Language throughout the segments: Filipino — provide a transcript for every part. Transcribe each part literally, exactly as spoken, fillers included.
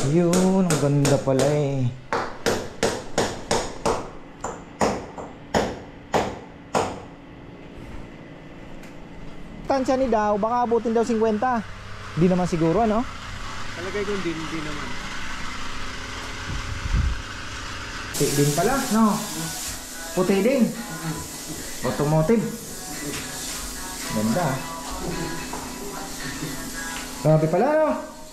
Yun, ang ganda pala eh. Tansya ni daw, baka abutin daw fifty. Hindi naman siguro, ano? Talagay ko din, hindi naman. Puti din pala, no? Puti din. Automotive. Ganda. Grabe pala, no?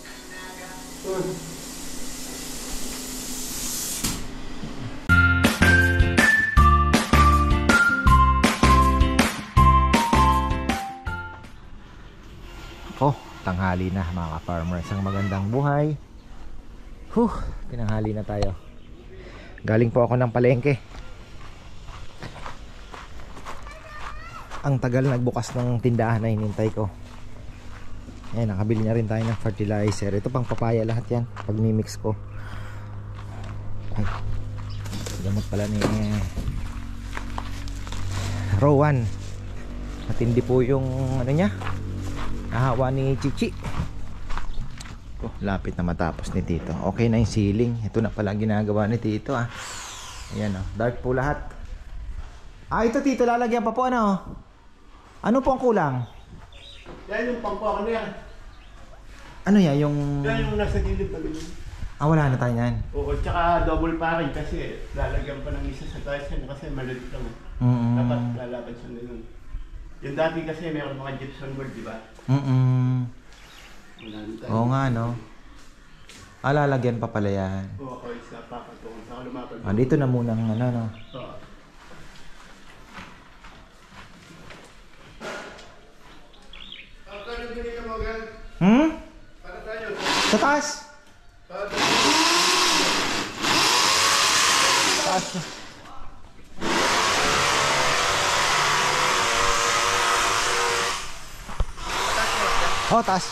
Oh, tanghali na mga ka-farmers. Ang magandang buhay. Huh, tinanghali na tayo. Galing po ako ng palengke. Ang tagal nagbukas ng tindahan na hinintay ko. Ayan, nakabili na rin tayo ng fertilizer. Ito pang papaya lahat yan pag mimix ko. Ay, gamot pala ni Rowan. Matindi po yung ano niya, nahawa ni Chichi. Oh, lapit na matapos ni Tito. Okay na yung ceiling. Ito na pala ginagawa ni Tito ah. Ayan oh, dark po lahat. Ah, ito Tito, lalagyan pa po ano? Ano po ang kulang? Yan yung pangkuha na yan. Ano yan? Yung... Yan yung nasa gilid na gilid. Ah, wala na tayo yan. Oo, tsaka double packing kasi lalagyan pa ng isa sa taas yan kasi maliit lang. Mm-mm. Dapat lalapad siya na yun. Yung dati kasi mayroon mga gypsum board, di ba? Mm-mm. Oo nga no. Ah, lalagyan pa pala yan. Oo, ako isa pa katungkol sa lumapad. Ah, dito na muna ng ano no. Oo. Hmm? Sa taas? Taas. Oh, taas.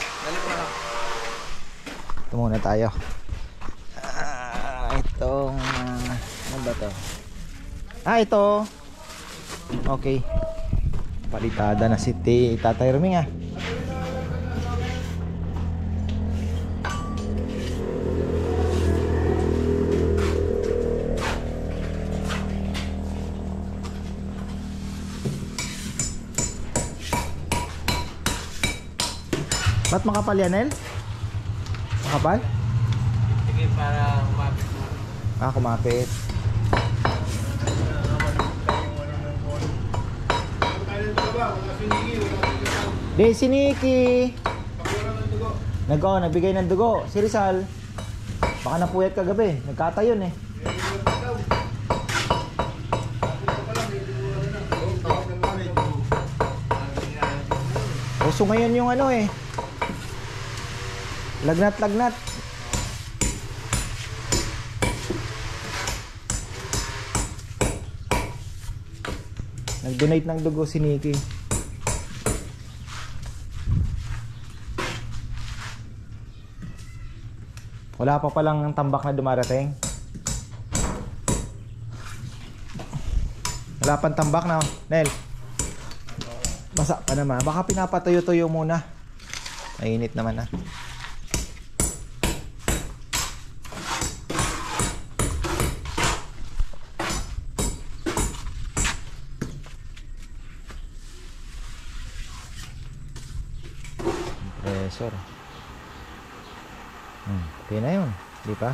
Ito muna tayo. Ah, itong uh, ano ba to? Ah, ito. Okay. Palitada na si Tatay Ruming ah. Ba't makapal yan, El? Makapal? Sige, para kumapit mo. Ah, kumapit. Di, si Nikki. Nag, oh, nagbigay ng dugo. Si Rizal. Baka napuyat kagabi. Nagkatayon eh. Uso ngayon yung ano eh. Lagnat, lagnat. Nag-donate ng dugo si Nikki. Wala pa palang tambak na dumarating. Wala pang tambak na, Nel. Basa pa naman. Baka pinapatuyo-tuyo muna. Mainit naman na. Compressor. Hmm, okay na yun. Di pa?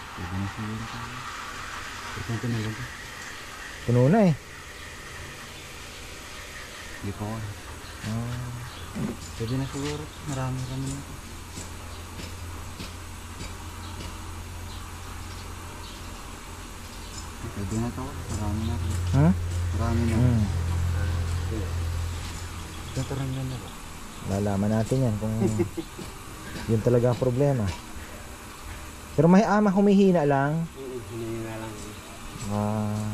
Puno na eh. Hindi po. Oh. Pwede na siguro. Marami-rami na. Pwede na to. Marami na. Huh? Marami na. Hmm. Tatarang na na ba? Lalaman natin yan kung yun talaga ang problema. Pero may ama humihina lang. Humihina lang. Ah.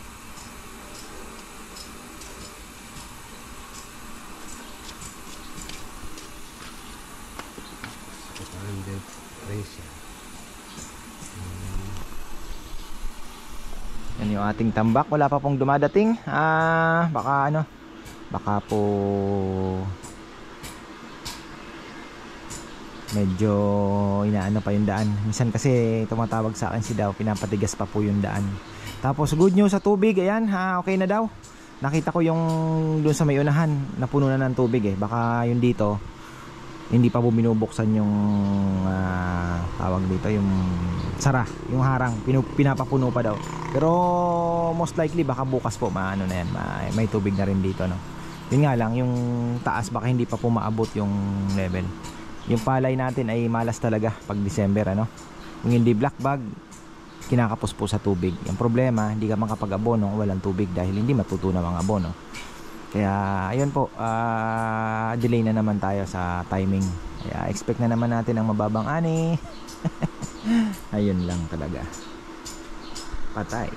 Yan yung ating tambak. Wala pa pong dumadating. Ah, baka ano, baka po medyo inaano pa yung daan. Minsan kasi tumatawag sa akin si Daw, pinapatigas pa po yung daan. Tapos good news sa tubig, ayan ha, okay na daw. Nakita ko yung doon sa may unahan, napuno na ng tubig eh. Baka yung dito hindi pa po binubuksan yung uh, tawag dito, yung sara, yung harang, Pinu pinapapuno pa daw. Pero most likely baka bukas po maano na yan, may, may tubig na rin dito, no. Yun nga lang, yung taas baka hindi pa po maabot yung level. Yung palay natin ay malas talaga pag December, ano. Kung hindi black bag, kinakapos po sa tubig. Yung problema, hindi ka makapag-abono walang tubig dahil hindi matutunaw ang abono. Kaya ayun po, uh, delay na naman tayo sa timing. Kaya expect na naman natin ang mababang ani. Ayun lang talaga. Patay.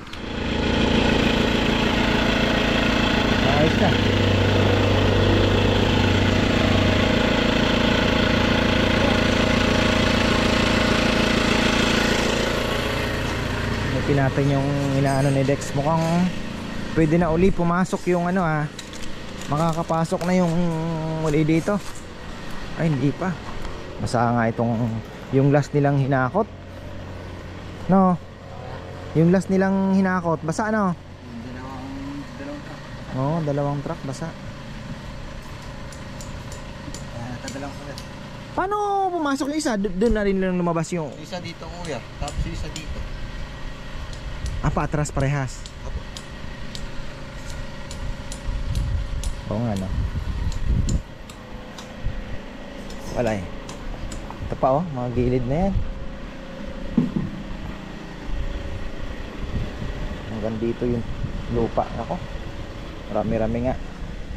Ayos na. Ipin natin yung inaano ni Dex. Mukhang pwede na uli pumasok yung ano ah. Makakapasok na yung uli dito. Ay hindi pa. Basa nga itong yung last nilang hinakot. No. Yung last nilang hinakot basa no. Dalawang dalawang truck. Oo, dalawang truck basa. Ah, tadalang ko. Paano pumasok yung isa? Doon na rin lang lumabas yung isa dito kuya, tapos isa dito. Ah, pa atras parehas. Oo nga no. Wala eh. Ito pa oh, mga gilid na yan. Hanggang dito yung lupa. Ako, marami-rami nga.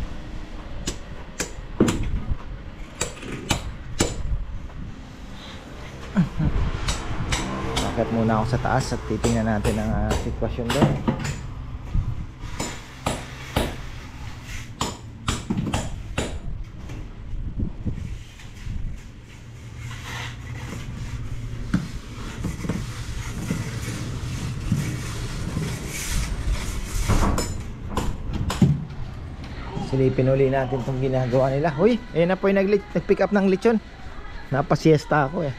Akit muna ako sa taas at titingnan natin ang uh, sitwasyon doon. Silipin uli natin itong ginagawa nila. Uy, ayun na po yung nag-pick up ng lechon. Napasiesta ako eh.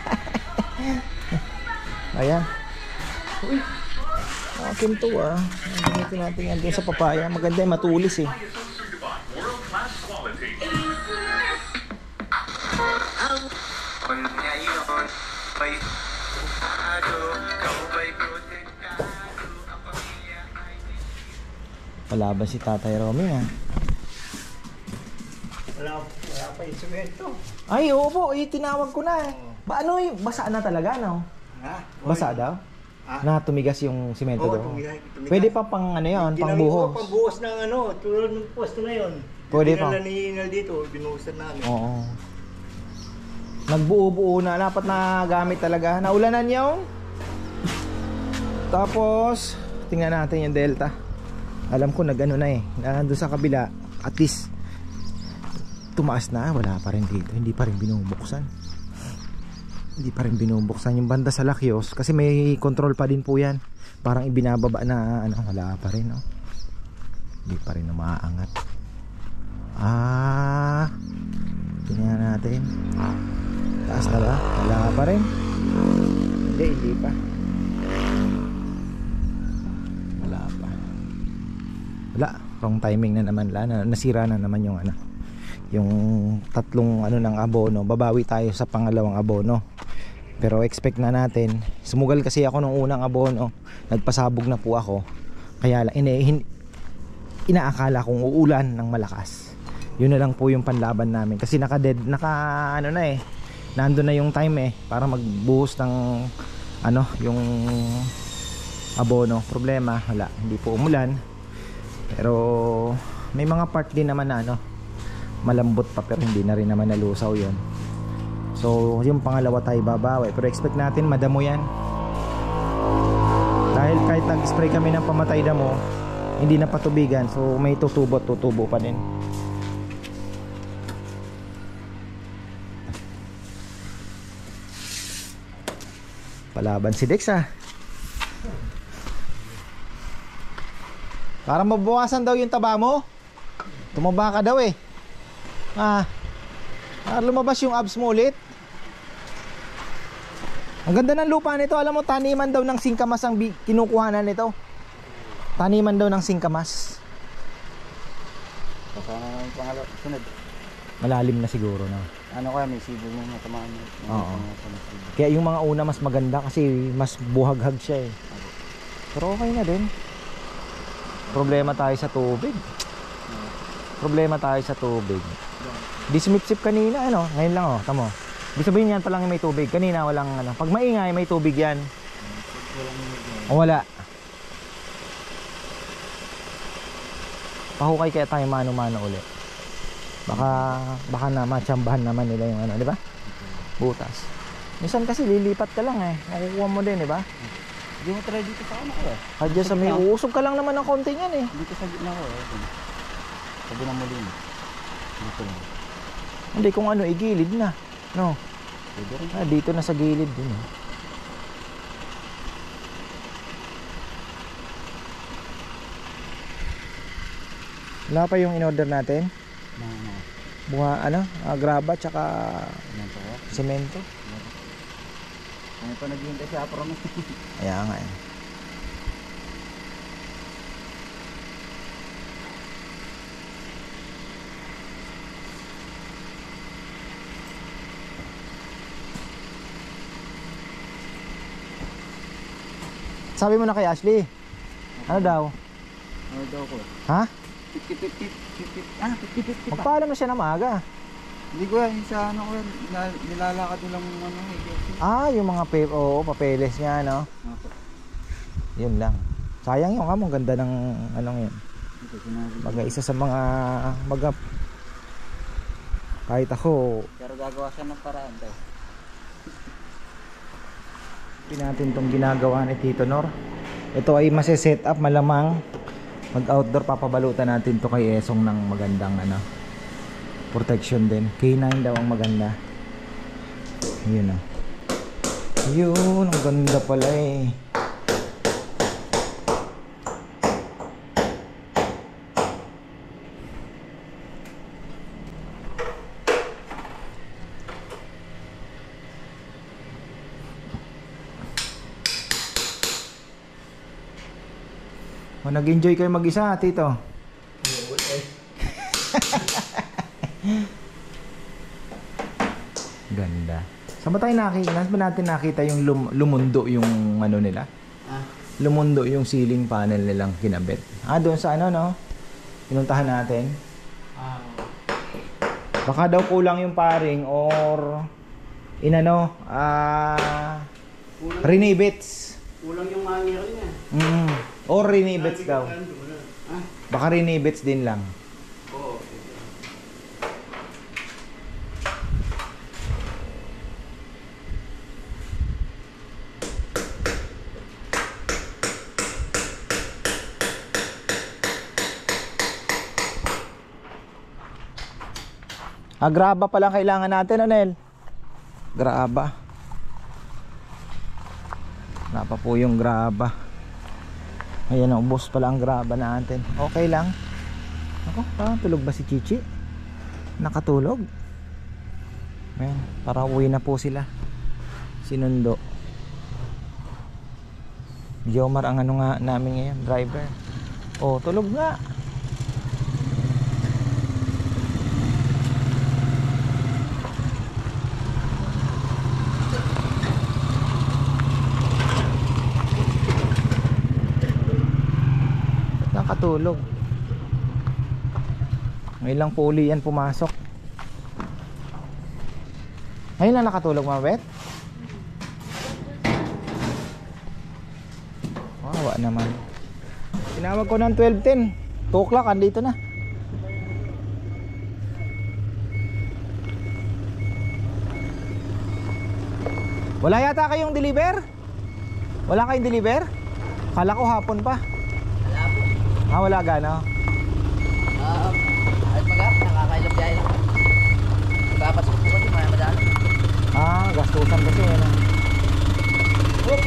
Ayan. Uy, akin to ah. Gamitin natin yan doon sa papaya. Maganda yung matulis eh. Palaban si Tatay Romy ah. Wala, wala pa yung semento. Ay, oo po, eh, tinawag ko na eh. Ba, ano yung basa na talaga, no? Ha? Basa daw? Ah? Na tumigas yung simento Oo, daw? tumigas, tumigas. Pwede pa pang ano yun, pang buhos? Pang buhos ng ano, tulad ng posto na yun. Pwede pa. Pinala ni Inal dito, binuhusan namin. Oo. Nagbuo-buo na, dapat na gamit talaga. Naulanan yung. Tapos, tingnan natin yung delta. Alam ko nag-ano na eh, nandun sa kabila, at least tumaas na, wala pa rin dito, hindi pa rin binubuksan. Hindi pa rin binubuksan yung banda sa Lakyos kasi may control pa din po yan. Parang ibinababa na ano, wala pa rin, no. Hindi pa rin umaangat. Ah, tingnan natin. Taas na ba? Wala pa rin. Hindi, hindi pa. Wala pa. Wala, wrong timing na naman, na, nasira na naman yung ano, yung tatlong ano ng abono. Babawi tayo sa pangalawang abono, pero expect na natin. Sumugal kasi ako nung unang abono, nagpasabog na po ako, kaya lang ina, hin, inaakala kong uulan ng malakas. Yun na lang po yung panlaban namin kasi naka dead, naka ano na eh, nandun na yung time eh para magbuhos ng ano yung abono. Problema, wala, hindi po umulan, pero may mga part din naman na ano, malambot pa pero hindi na rin naman nalusaw yun. So yung pangalawa tayo babawi, pero expect natin madamo yan dahil kahit nag-spray kami ng pamatay damo, hindi na patubigan, so may tutubo tutubo pa din. Palaban si Dex ah. Para mabawasan daw yung taba mo, tumaba ka daw eh. Ah, para lumabas yung abs mo ulit. Ang ganda ng lupa nito. Alam mo, taniman daw ng singkamas ang bi- kinukuhanan nito. Taniman daw ng singkamas. Kasama na yung pangalaw. Sunod. Malalim na siguro na. Ano kaya may sibo mo matamaan mo. Oo. Kaya yung mga una mas maganda kasi mas buhaghag siya eh. Pero okay na din. Problema tayo sa tubig. Problema tayo sa tubig. Di sumipsip kanina ano. Ngayon lang oh, tamo. Ibig sabihin yan pa lang may tubig. Kanina walang ano. Pag maingay may tubig yan. O wala. Pahukay kaya tayo mano-mano ulit. Baka baka na matsambahan naman nila yung ano, di ba? Butas. Minsan kasi lilipat ka lang eh. Makukuha mo din, di ba? Hindi mo try dito sa ano ko eh. Kadya sa may uusog ka lang naman ng konti yan eh. Dito sa gitna ko eh. Sabi na muli mo. Dito lang. Hindi kung ano, igilid na. No. Pwede rin. Ah, dito na sa gilid din eh. Wala pa yung in-order natin. Na ano. Bunga ano, ah, graba tsaka Yan po ko. semento. Ano pa naghihintay sa apro mo? Kaya nga eh. Sabi mo na kay Ashley. Ano daw? Ano daw ko? Ha? fifty fifty fifty ah fifty fifty pa. Magpaalam na siya na maaga. Hindi ko yan sa ano ko yan. nila- Nilalakad ko lang ano eh. Ah, yung mga pa oo, papeles niya, no? Opo. Yun lang. Sayang yung among ganda ng anong yun. Ito sinabi ko. Baga isa sa mga baga kahit ako Pero gagawa siya ng paraan daw. hindi natin tong ginagawa ni Tito Nor. Ito ay mase-set up malamang mag outdoor, papabalutan natin to kay Esong ng magandang ano protection din. K nine daw ang maganda. Yun oh. Yun, ang ganda pala eh. O, nag-enjoy kayo mag-isa, Tito? Ganda. Saan ba tayo nakita? Saan ba natin nakita yung lum lumundo yung ano nila? Ah. Lumundo yung ceiling panel nilang kinabit. Ah, doon sa ano, no? Pinuntahan natin. Ah, Baka daw kulang yung paring or inano, ah, kulang, rinibits. kulang yung hangir niya. Mm. Or rinibits daw. Ah, Baka rinibits din lang. oo. Ah, graba pala kailangan natin, Anel. Graba. Wala pa po yung graba. Ayan, ubos pala ang graba natin. Okay lang. Ako, parang tulog ba si Chichi? Nakatulog. Ayan, para uwi na po sila. Sinundo. Jomar ang ano nga namin ngayon, driver. Oh, tulog nga. Nakatulog. Ngayon lang po uli yan pumasok. Ngayon lang nakatulog, Mabet? Wawa naman. Tinawag ko ng twelve ten. two o'clock, andito na. Wala yata kayong deliver? Wala kayong deliver? Kala ko hapon pa. Wala po. Ah, wala gana. Um, ay mag-up, nakakailang biyahe lang. Papasok po kasi, maya madali. Ah, gastusan kasi ano. Oop!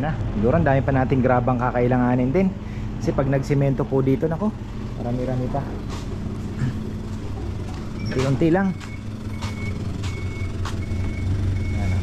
na. Siguro ang dami pa nating grabang kakailanganin din. Kasi pag nagsemento po dito, nako, marami-rami pa. Unti-unti lang. Ano.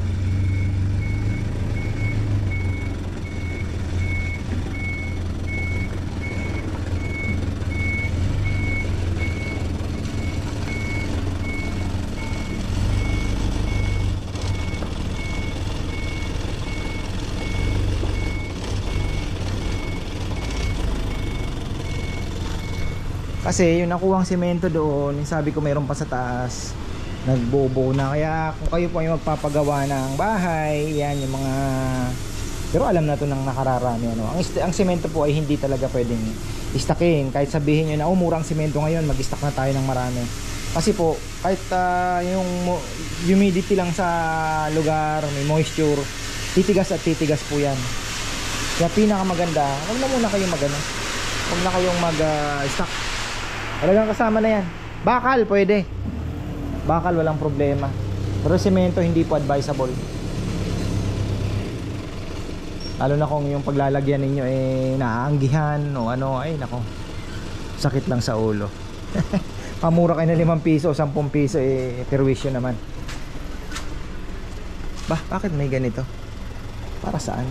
Kasi yung nakuhang semento doon, yung sabi ko mayroon pa sa taas, nagbobo na. Kaya kung kayo po ay magpapagawa ng bahay, yan yung mga, pero alam na to ng nakararami, ano. Ang, ang semento po ay hindi talaga pwedeng istakin. Kahit sabihin nyo na, oh, murang semento ngayon, mag-stack na tayo ng marami. Kasi po, kahit uh, yung humidity lang sa lugar, may moisture, titigas at titigas po yan. Kaya pinakamaganda, wag na muna kayong mag, ano, wag na kayong mag-stack. Uh, Talagang kasama na yan. Bakal pwede. Bakal walang problema. Pero semento hindi po advisable. Lalo na kung yung paglalagyan ninyo eh naaanggihan o ano, ay nako. Sakit lang sa ulo. Pamura kayo na limang piso, sampung piso eh perwisyo naman. Bah, bakit may ganito? Para saan?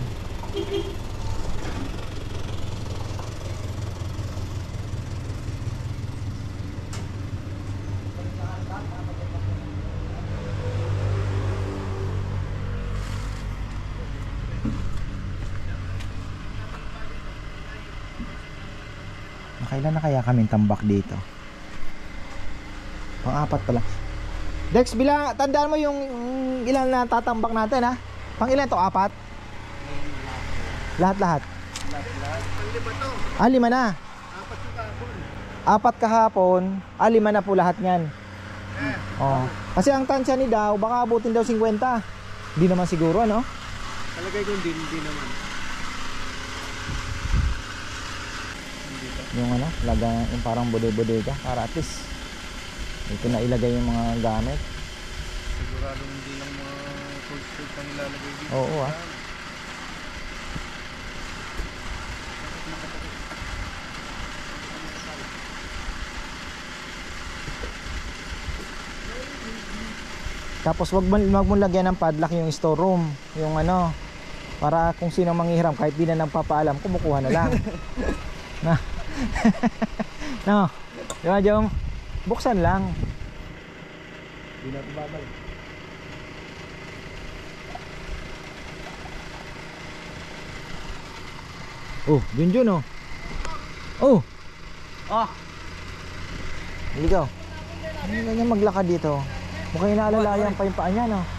Kailan na kaya kaming tambak dito? Pang-apat pala. Dex, bila, tandaan mo yung um, ilan na tatambak natin, ha? Pang ilan to? Apat? Lahat-lahat? Lahat-lahat. Ang lima to. Ah, lima na. Apat yung kahapon. Apat kahapon. Ah, lima na po lahat nyan. Eh. Oh. Kasi ang tansya ni daw, baka abutin daw fifty. Hindi naman siguro, ano? Talagay ko hindi, hindi naman. Yung ano, laga, yung parang bodega-bodega para at least ito na ilagay yung mga gamit. Sigurado hindi lang mga full scope ang ilalagay dito. Oo, ah. Tapos wag mo, wag mo lagyan ng padlock yung storeroom, yung ano, para kung sino manghihiram kahit di na nagpapaalam, kumukuha na lang. Na. No. Di ba, Jom? Buksan lang. Hindi natin babal. Oh, Junjun, oh. Oh. Ah. Ligaw. Ano ganyan maglakad dito? Mukhang inaalalayan pa yung paa niya, no?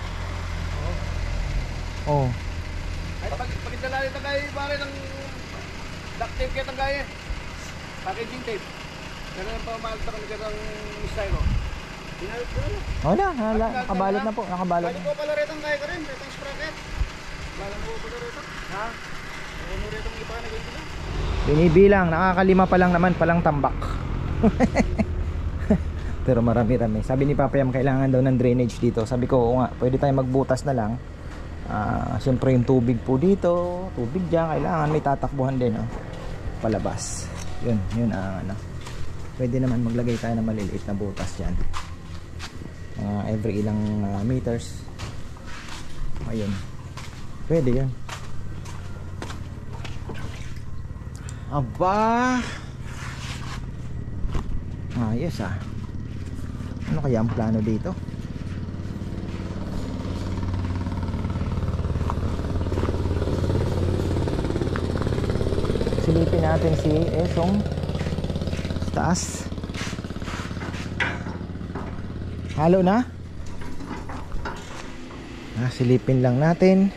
Oh. Ay, pag pagdala nito kay pare ng duct tape kitang gaya. Packaging tape. Ganun ang pamamalta kami ng styro. Binalot ko na. Oh na, hala, nakabalot na po, nakabalot Balik na. ko pala rito ang gaya ka rin, rito ang sprocket. Balang ko pala rito. Ha? Ano rito ang iba na ganito na? Binibilang, nakakalima pa lang naman, palang tambak. Pero marami-rami. Sabi ni Papa Yam, kailangan daw ng drainage dito. Sabi ko, oo nga, pwede tayong magbutas na lang. Uh, Siyempre yung tubig po dito, tubig dyan, kailangan may tatakbuhan din, oh. Palabas. Yun, yun ang uh, ano. Pwede naman maglagay tayo ng maliliit na butas dyan. Uh, every ilang uh, meters. Ayun. Pwede yun. Aba! Ayos ah. Ano kaya ang plano dito? Silipin natin si Esong sa taas. Halo na? Ah, silipin lang natin.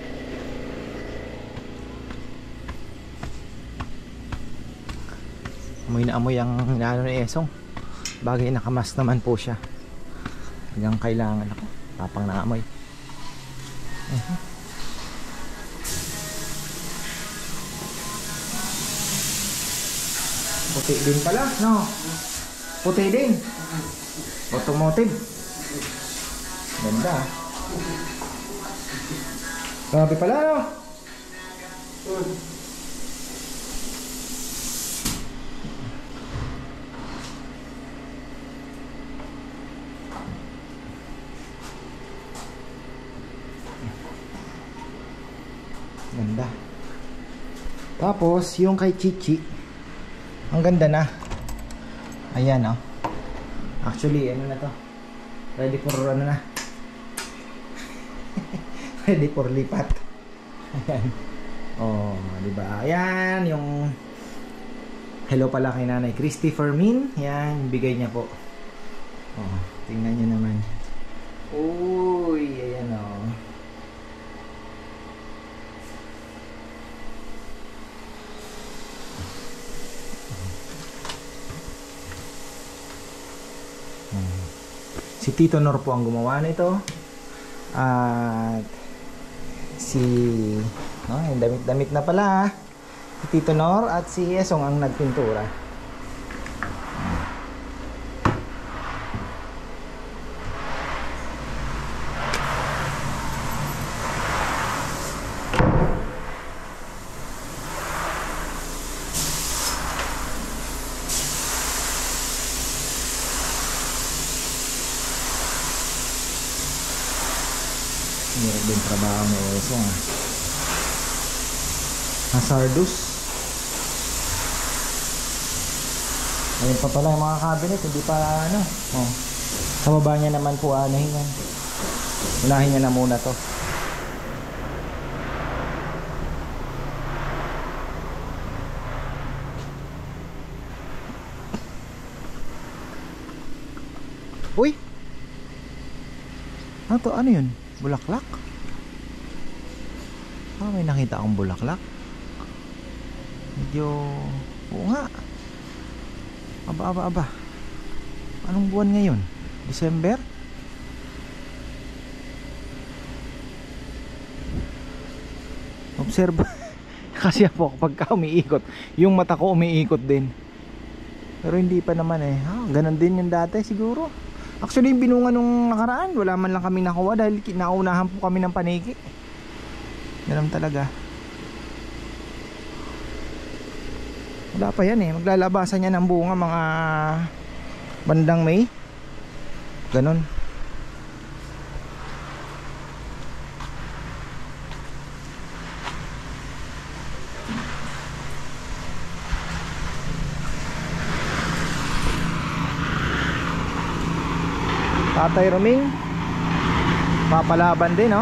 Amoy na amoy ang inaano ni Esong. Bagay nakamas naman po siya. Hanggang kailangan ako. Tapang na amoy. Uh-huh. Puti din pala, no? Puti din. Automotive. Ganda. Grabe pala, no? Ganda. Tapos yung kay Chichi, ang ganda na. Ayan oh. Actually ano na to, ready for ano na. Ready for lipat. Ayan. Oh, di ba? Ayan yung hello pala kay Nanay Christy Fermin. Yan, bigay niya po. Oh, tingnan niyo naman. Uy, ayan oh. Si Tito Nor po ang gumawa nito. At si oh, yung damit-damit na pala. Si Tito Nor at si Esong ang nagpintura. Meron din trabaho ni Esong ah. Hazardous. Ayun pa pala yung mga cabinet, hindi pa ano. Oh. Sa baba niya naman po anahin yan. Unahin niya na muna to. Uy! Ano to? Ano yun? Bulaklak? Ah, may nakita akong bulaklak. Medyo... Oo nga. Aba, aba, aba. Anong buwan ngayon? December? Observe. Kasi po pagka umiikot, yung mata ko umiikot din. Pero hindi pa naman eh. Ah, ganun din yung dati siguro. Actually yung binunga nung nakaraan, wala man lang kami nakuha dahil naunahan po kami ng paniki. Ganun talaga. Wala pa yan eh. Maglalabasan yan ng bunga mga bandang May. Ganun. Tatay Roming papalaban din, no?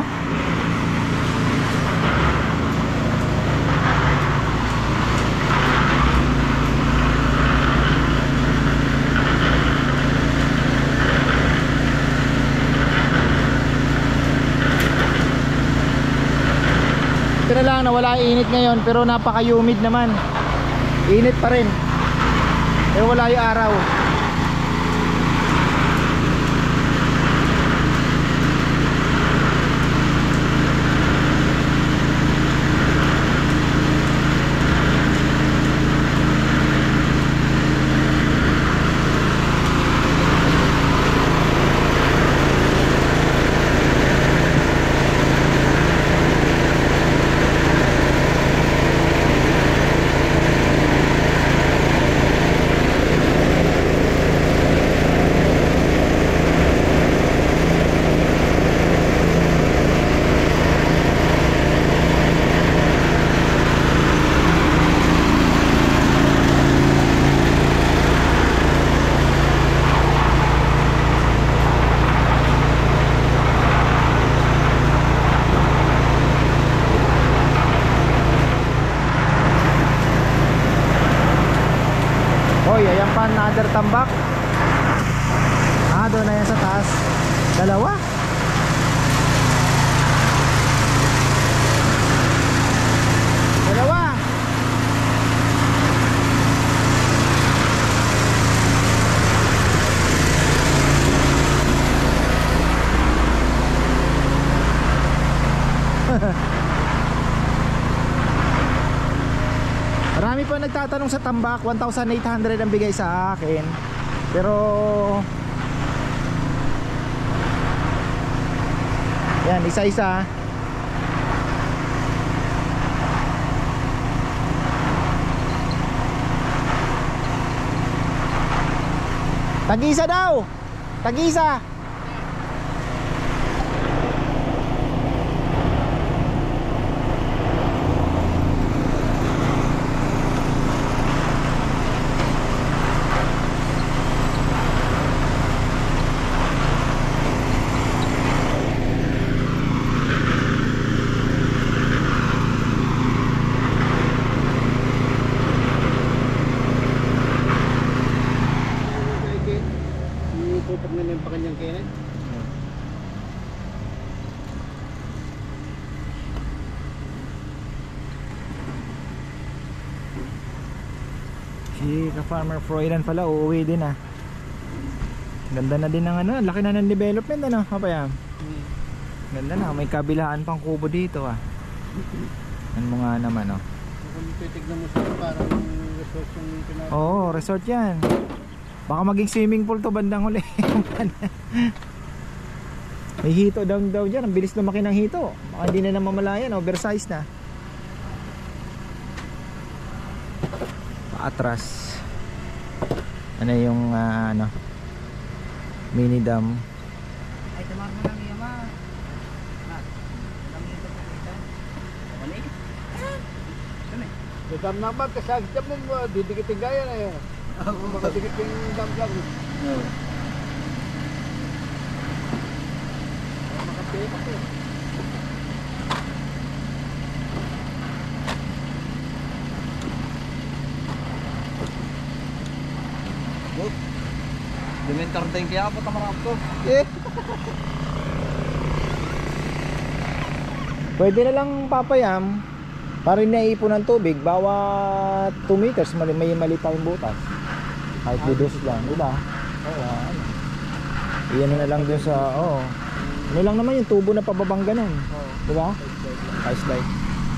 Ito na lang na wala init ngayon, pero napaka-humid naman. Init pa rin. Pero wala yung araw. Hoy, ayan pa another tambak. Ah, doon na yan sa taas. Dalawa. Dalawa. Marami pa nagtatanong sa tambak. One thousand eight hundred ang bigay sa akin. Pero yan, isa-isa. Tag-isa daw. Tag-isa. Ipupag na lang pa kanyang kainan. Si ka-farmer Froilan pala uuwi din ah. Ganda na din ng ano, laki na ng development ano, kapayam. Ganda na, may kabilaan pang kubo dito ah. Ano mo nga naman oh. Kung titignan mo siya parang resort yung pinag- Oo, resort yan. Baka maging swimming pool to bandang huli. May hito daw daw dyan, ang bilis lumaki ng hito. Baka hindi na namamalayan, oversize na. Paatras. Ano yung ah, ano mini dam. Ay, tamar mo lang yama. Ha? Kami ito po kita. Mali. Kami. Dadam naman kasi ang dam mo, didikitin gaya na yun. Kung makadikit yung dam lang. Makapilip ako. Dimentor din kaya po tamarap ko. Eh. Pwede na lang papayam para naipon ng tubig bawat two meters may, may mali pa yung butas. Kahit lidos lang, di ba? Oo. Ano. Iyan na lang dun sa, oo. Ano lang naman yung tubo na pababang ganun. Di ba? Ice light.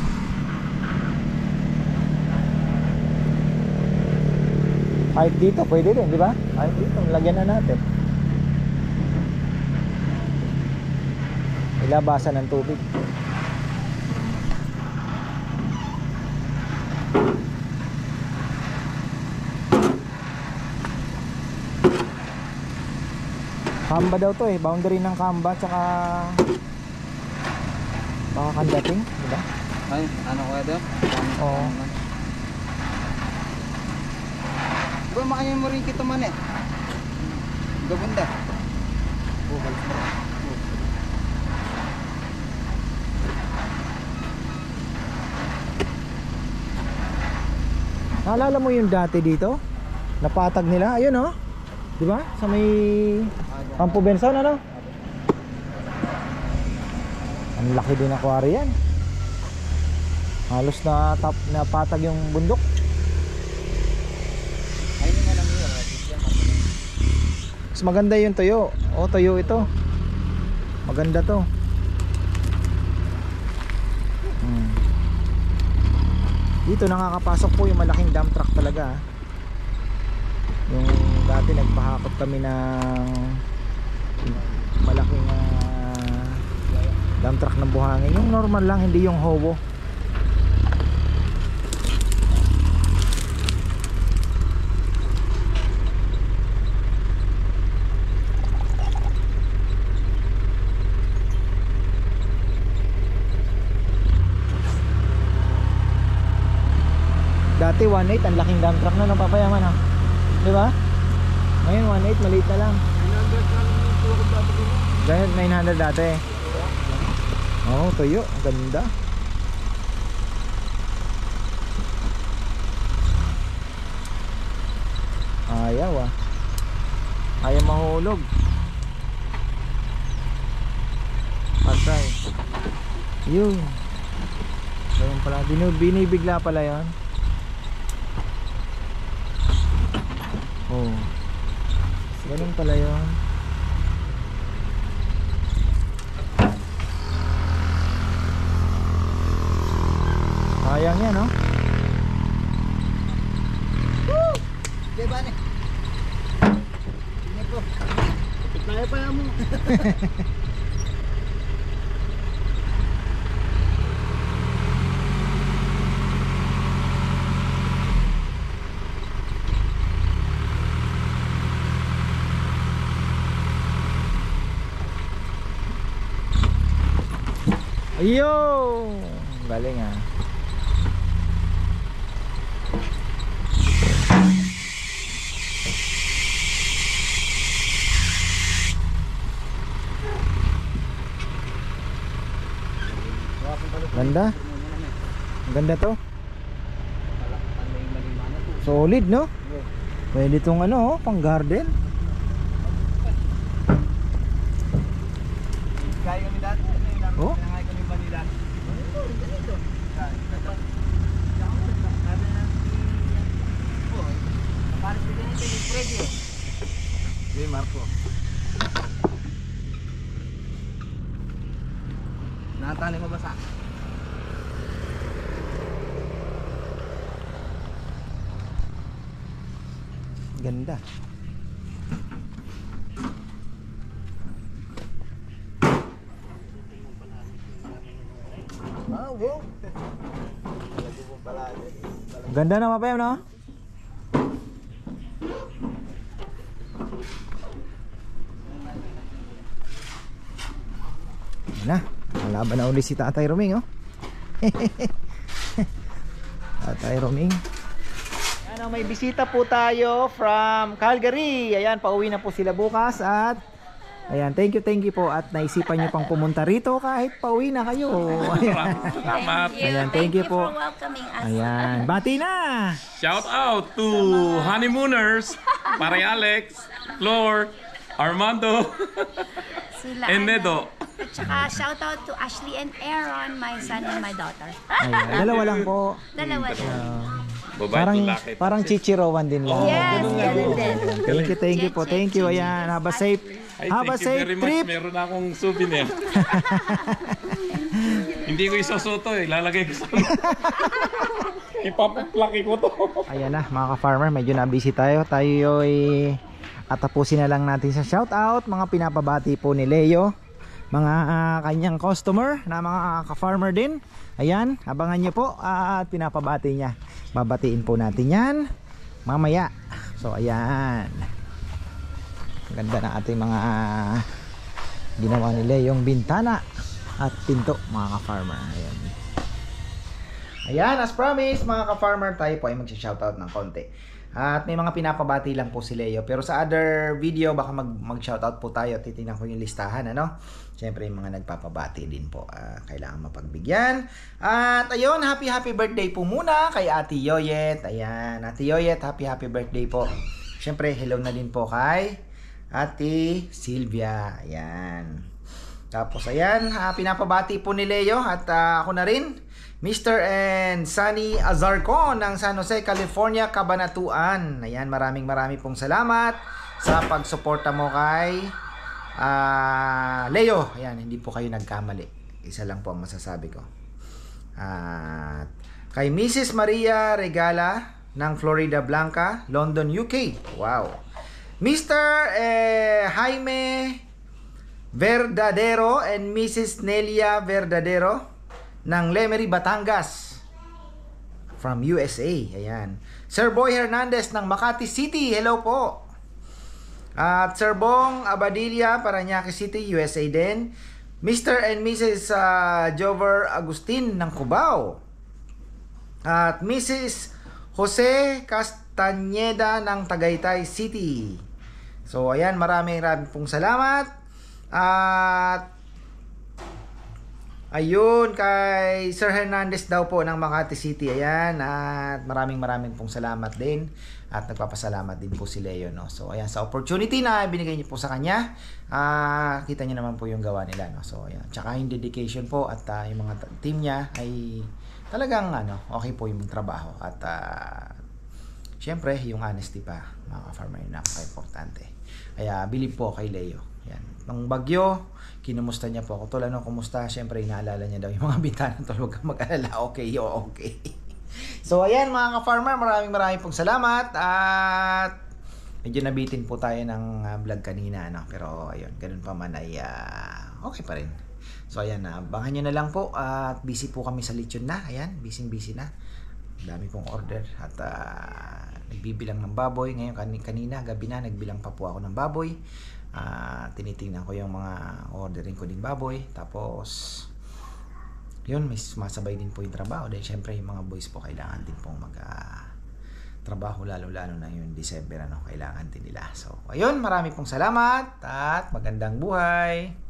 Kahit dito, pwede din, di ba? Kahit dito, lagyan na natin. Ilabasan ng tubig. Kamba daw to eh, boundary ng Kamba tsaka baka Kandating, di ba? Ay, ano kaya doon? Oo. Ba makanya mo rin kita man eh. Gabanda. Bukal mo. Naalala mo yung dati dito? Napatag nila, ayun oh. Di ba? Sa may Campo Benson ano? Ang laki din ng aquarium yan. Halos na tap na patag yung bundok. Ay, hindi nga lang yun. Mas maganda yung tuyo. O, tuyo ito. Maganda to. Hmm. Dito nakakapasok po yung malaking dump truck talaga. Yung dati nagpahakot kami ng malaking uh, dump truck ng buhangin. Yung normal lang, hindi yung hobo. Dati one eight ang laking dump truck na no, papayaman ha. Di ba? Ngayon one eight maliit na lang. Ganyan nine hundred dati. Oo, oh, tuyo, ang ganda. Ayaw ah. Ayaw mahulog. Patay. Yun. Ganyan pala, binibigla pala yan. Oh. Ganun pala yun. Sayang yan, no? Woo! Diba ni? Sini ko. Kaya pa yan mo. Ayun! Galing ah. Ganda. Ang ganda to. Solid, no? Pwede tong ano, oh, pang garden. Kaya kami dati. Oh? Kaya kami Manila. Oo, ganito. Paris na ganito yung Freddy eh. Okay, Marco. Nakatali mo ba sa? Ganda. Ah, wow. Ganda na mapayam, no? Na, malaban na uli si Tatay Roming, oh. Tatay Roming. Ayan, may bisita po tayo from Calgary. Ayan, pauwi na po sila bukas at ayan, thank you, thank you po at naisipan nyo pang pumunta rito kahit pauwi na kayo. Ayan, Thank you. Ayan, thank Thank you you po. for welcoming us. Ayan, bati na! Shout out to honeymooners, Pare Alex, Flor, Armando, Sila, and ano. Nedo. At saka shout out to Ashley and Aaron, my son and my daughter. Ayan, dalawa lang po. Dalawa lang. Babae Parang, to laki. parang chichirowan din lang. Yes, ganun din. Thank you, thank you po. Thank you. Ayan, have a safe, Ay, have a thank you safe very trip. much. Meron akong souvenir. Hindi ko isusuto eh. Lalagay ko sa... Ipapaplaki ko to. Ayan na mga ka-farmer, medyo na-busy tayo. Tayo ay atapusin na lang natin sa shoutout. Mga pinapabati po ni Leo, mga uh, kanyang customer na mga ka-farmer din. Ayan, abangan nyo po uh, at pinapabati niya. Babatiin po natin yan mamaya. So ayan, ganda na ating mga ginawa ni Leo, yung bintana at pinto mga ka-farmer. Ayan. Ayan, as promised mga ka-farmer, tayo po ay mag-shoutout ng konti. At may mga pinapabati lang po si Leo. Pero sa other video, baka mag- mag-shoutout po tayo. Titingnan ko yung listahan, ano? Siyempre, yung mga nagpapabati din po. Uh, kailangan mapagbigyan. At ayun, happy happy birthday po muna kay Ate Yoyet. Ayan, Ate Yoyet, happy happy birthday po. Siyempre, hello na din po kay Ate Sylvia. Ayan. Tapos, ayan, uh, pinapabati po ni Leo. At uh, ako na rin. Mister and Sunny Azarcon ng San Jose, California, Cabanatuan. Ayan, maraming maraming pong salamat sa pagsuporta mo kay uh, Leo. Ayan, hindi po kayo nagkamali. Isa lang po ang masasabi ko. At uh, kay Missus Maria Regala ng Florida Blanca, London, U K. Wow. Mister Eh, Jaime Verdadero and Missus Nelia Verdadero ng Lemery, Batangas, from U S A. Ayan. Sir Boy Hernandez ng Makati City, hello po. At Sir Bong Abadilla, Parañaque City, U S A din. Mister and Missus Uh, Jover Agustin ng Cubao. At Missus Jose Castañeda ng Tagaytay City. So ayan, maraming maraming pong salamat. At ayun, kay Sir Hernandez daw po ng Makati City. Ayan, at maraming maraming pong salamat din. At nagpapasalamat din po si Leo, no? So ayan, sa opportunity na binigay niyo po sa kanya, uh, kita niyo naman po yung gawa nila, no? So ayan, tsaka yung dedication po at uh, yung mga team niya ay talagang ano, okay po yung trabaho. At uh, syempre, yung honesty pa, mga ka-farmer, yung napaka-importante. Kaya believe po kay Leo. Ayan, nung bagyo, kinumusta niya po ako. Tol, ano, kumusta? Siyempre, inaalala niya daw yung mga bintana. Tol, huwag kang mag-alala. Okay, yo, okay. So, ayan, mga ka-farmer, maraming maraming pong salamat. At medyo nabitin po tayo ng uh, vlog kanina, ano? Pero, ayun, ganun pa man ay uh, okay pa rin. So, ayan, uh, abangan nyo na lang po. At uh, busy po kami sa lechon na. Ayan, busy-busy na. Dami pong order. At uh, nagbibilang ng baboy. Ngayon, kan- kanina, gabi na, nagbilang pa po ako ng baboy. Uh, tinitingnan ko yung mga ordering ko ding baboy. Tapos yun, may sumasabay din po yung trabaho dahil syempre yung mga boys po kailangan din pong mag uh, trabaho, lalo-lalo na yung December, ano, kailangan din nila. So, ayun, marami pong salamat at magandang buhay.